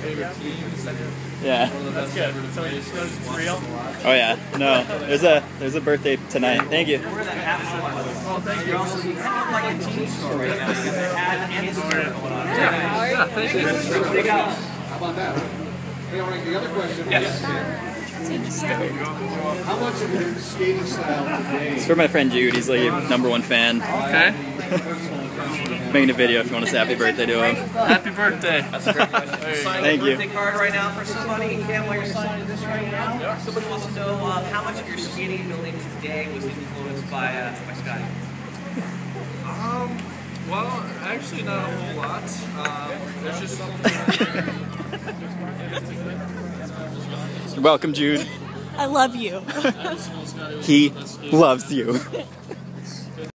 favorite teams. Yeah. That's good. So it's real? Oh yeah. No. There's a birthday tonight. Thank you. Oh, thank you. Also, you kind of like a team story right now. You got the hat and the sweater going on. Yeah, thank you. Big house. How about that? Hey, all right, the other question. Yes. How much of your skating style today? It's for my friend Jude. He's like a #1 fan. Okay. Making a video if you want to say happy birthday to him. Happy birthday. That's a great question. Thank you. Birthday card right now for somebody. Cam, while you're signing this right now, somebody wants to know how much of your skating ability today was influenced by Scotty. Well, actually not a whole lot. There's just something. Welcome, Jude. I love you. He loves you.